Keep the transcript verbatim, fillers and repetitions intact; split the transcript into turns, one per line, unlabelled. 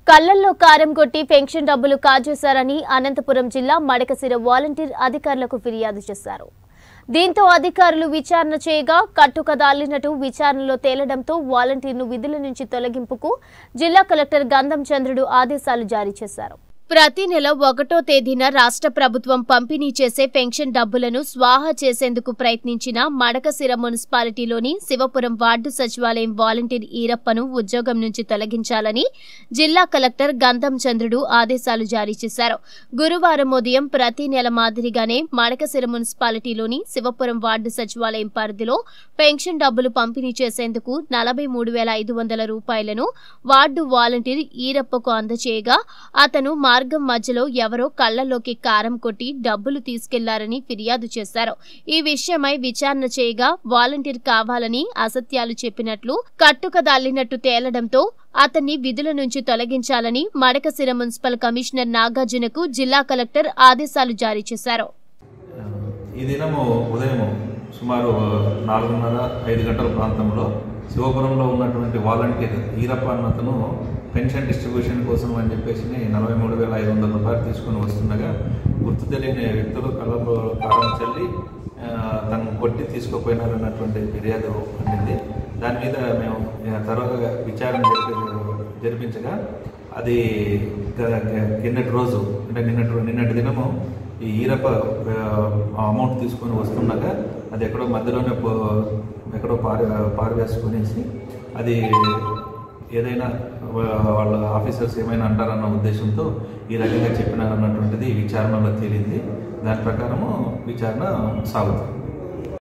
కళ్ళల్లో కారం కొట్టి పెన్షన్ డబ్బులు కాజేశారని అనంతపురం జిల్లా మడకసిర వాలంటీర్ అధికారులకు ఫిర్యాదు చేశారు. దీంతో అధికారులు విచారణ చేయగా కట్టుకదాలినట్టు విచారణలో తేలడంతో వాలంటీర్ను విధుల నుంచి తొలగింపుకు జిల్లా కలెక్టర్ గంధం చంద్రుడు ఆదేశాలు జారీ చేశారు. ప్రతి నెల ఒకటో తేదీన రాష్ట్ర ప్రభుత్వం పంపిణీ చేసే పెన్షన్ డబ్బులను స్వాహా చేసేందుకు ప్రయత్నించిన మడకసిర మున్సిపాలిటీలోని శివపురం వార్డు సచివాలయం వాలంటీర్ ఈరప్పను ఉద్యోగం నుంచి తొలగించాలని జిల్లా కలెక్టర్ గంధం చంద్రుడు ఆదేశాలు జారీ చేశారు. గురువారం ఉదయం ప్రతి నెల మాదిరిగానే మడకసిర మున్సిపాలిటీలోని శివపురం వార్డు సచివాలయం పరిధిలో పెన్షన్ డబ్బులు పంపిణీ చేసేందుకు నలభై మూడు వేల ఐదు వందల రూపాయలను వార్డు వాలంటీర్ ఈరప్పకు అందజేయగా అతను మార్గం మధ్యలో ఎవరో కళ్లలోకి కారం కొట్టి డబ్బులు తీసుకెళ్లారని ఫిర్యాదు చేశారు. ఈ విషయమై విచారణ చేయగా వాలంటీర్ కావాలని అసత్యాలు చెప్పినట్లు కట్టుకదాలినట్టు తేలడంతో అతన్ని విధుల నుంచి తొలగించాలని మడకసిర మున్సిపల్ కమిషనర్ నాగార్జునకు జిల్లా కలెక్టర్ ఆదేశాలు జారీ చేశారు.
ఈ దినము ఉదయం సుమారు నాలుగున్నర ఐదు గంటల ప్రాంతంలో శివపురంలో ఉన్నటువంటి వాలంటీర్ ఈరప్ప అన్నతను పెన్షన్ డిస్ట్రిబ్యూషన్ కోసం అని చెప్పేసి నలభై మూడు వేల ఐదు వందల రూపాయలు తీసుకుని వస్తుండగా గుర్తు తెలియని వ్యక్తులు కళ్ళలో కారం చల్లి తను కొట్టి తీసుకుపోయినారన్నటువంటి ఫిర్యాదు అందింది. దాని మీద మేము తర్వాత విచారణ జరిపి జరిపించగా అది కిందటి రోజు అంటే నిన్నటి నిన్నటి దినము ఈ ఈరప్ప అమౌంట్ తీసుకొని వస్తుండగా అది ఎక్కడో మధ్యలోనే ఎక్కడో పారి పారివేసుకునేసి అది ఏదైనా వాళ్ళ ఆఫీసర్స్ ఏమైనా అంటారన్న ఉద్దేశంతో ఈ రకంగా చెప్పినారన్నటువంటిది విచారణలో తేలింది. దాని ప్రకారము విచారణ సాగుతుంది.